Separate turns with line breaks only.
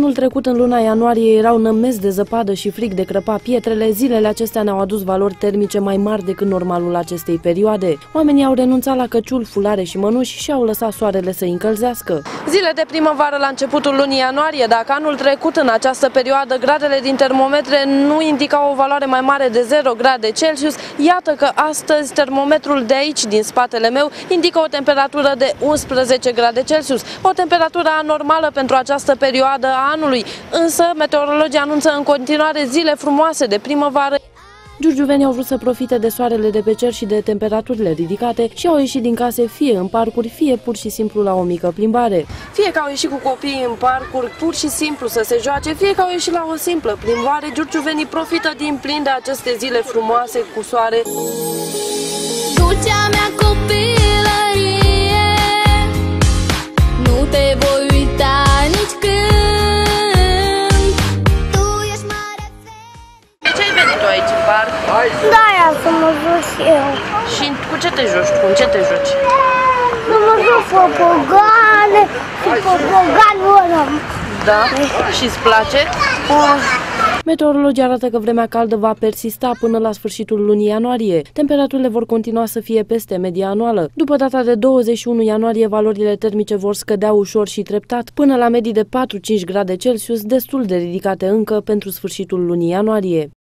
Anul trecut, în luna ianuarie, erau nămezi de zăpadă și frig de crăpa pietrele, zilele acestea ne-au adus valori termice mai mari decât normalul acestei perioade. Oamenii au renunțat la căciul, fulare și mănuși și au lăsat soarele să încălzească. Zile de primăvară la începutul lunii ianuarie. Dacă anul trecut, în această perioadă, gradele din termometre nu indicau o valoare mai mare de 0 grade Celsius, iată că astăzi termometrul de aici, din spatele meu, indică o temperatură de 11 grade Celsius, o temperatură anormală pentru această perioadă a anului, însă meteorologii anunță în continuare zile frumoase de primăvară. Giurgiuvenii au vrut să profite de soarele de pe cer și de temperaturile ridicate și au ieșit din case fie în parcuri, fie pur și simplu la o mică plimbare. Fie că au ieșit cu copiii în parcuri pur și simplu să se joace, fie că au ieșit la o simplă plimbare, giurgiuvenii profită din plin de aceste zile frumoase cu soare.
Dulcea mea copilărie, nu te voi uita nici când.
De ce ai venit tu aici în parc?
Da, să mă joc și eu.
Și cu ce te joci? Cu ce te joci?
Să mă joc popogane și popoganul ăla.
Da? Și îți place? Meteorologii arată că vremea caldă va persista până la sfârșitul lunii ianuarie. Temperaturile vor continua să fie peste media anuală. După data de 21 ianuarie, valorile termice vor scădea ușor și treptat până la medii de 4-5 grade Celsius, destul de ridicate încă pentru sfârșitul lunii ianuarie.